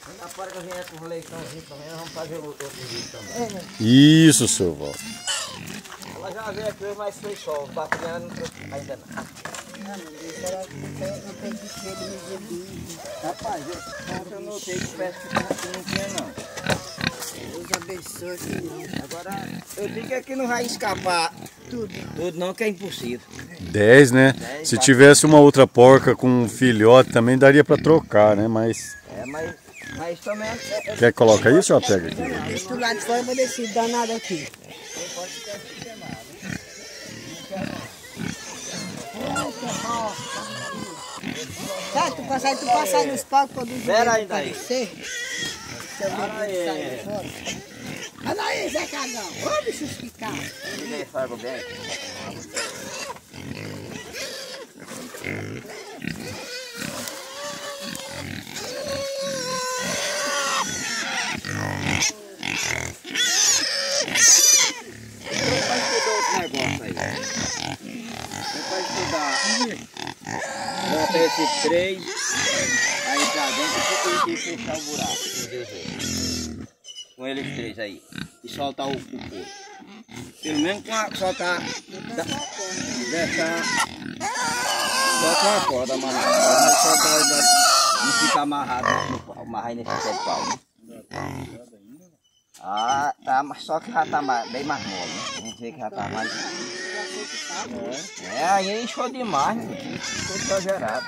Na hora que vier com o leitãozinho também, nós vamos fazer outro vídeo também. Isso, seu Valdo. Ela já veio aqui, mas foi só. Os bacurianos ainda não. Rapaz, eu notei que parece que não tinha não. Deus abençoe que não. Agora, eu digo que aqui não vai escapar Tudo. tudo não, que é impossível. 10, né? 10, Se tivesse uma outra porca com um filhote também daria pra trocar, né? Mas... Mas também... Quer que coloca isso ou pega aqui? Deixa do lado de fora, eu vou descer danado aqui. Tá, tu passar nos palcos quando o Pera aí, daí. aparecer. Olha aí, Zé Cagão. Ô, bicho esticado. Ninguém faz o bem. Vai estudar outro negócio aí. Vai estudar. Bota esse 3 aí pra dentro e fechar o buraco. Com eles 3 aí. E soltar o couro. Pelo menos soltar. Deixar. Bota uma corda amarrada. Mas soltar não fica amarrado no pau. Amarrar nesse pé de pau, né? Ah, tá, mas só que já tá bem mais mole, né? Vamos ver que já tá mais. Aí encheu demais, né? Ficou exagerado.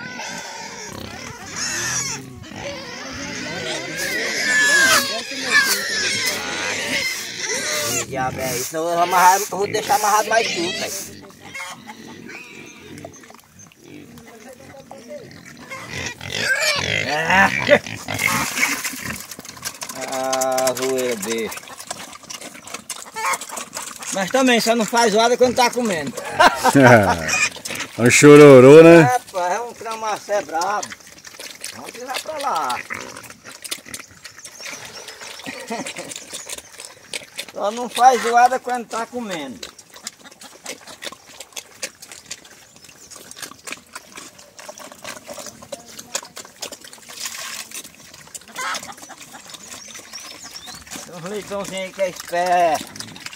Que diabo é isso? Eu vou deixar amarrado mais tudo, velho. Ah, zoeira besta. Mas também só não faz zoada quando tá comendo. É um chororô, né? Rapaz, é um tramacé brabo. Vamos tirar pra lá. Só não faz zoada quando tá comendo. Tem uns leitãozinhos aí que é esperto.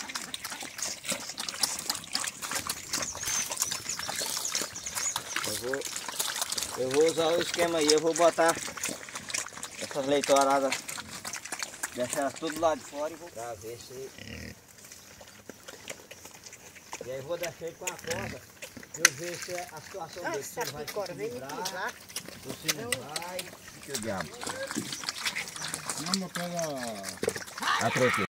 Eu vou usar o esquema aí, eu vou botar essas leitoradas, deixar tudo lá de fora e vou pra ver se... E aí vou deixar ele com a corda, eu ver se a situação dele se vai se equilibrar, ou se não vai, que o diabo. Não, mas pega... A troqueira.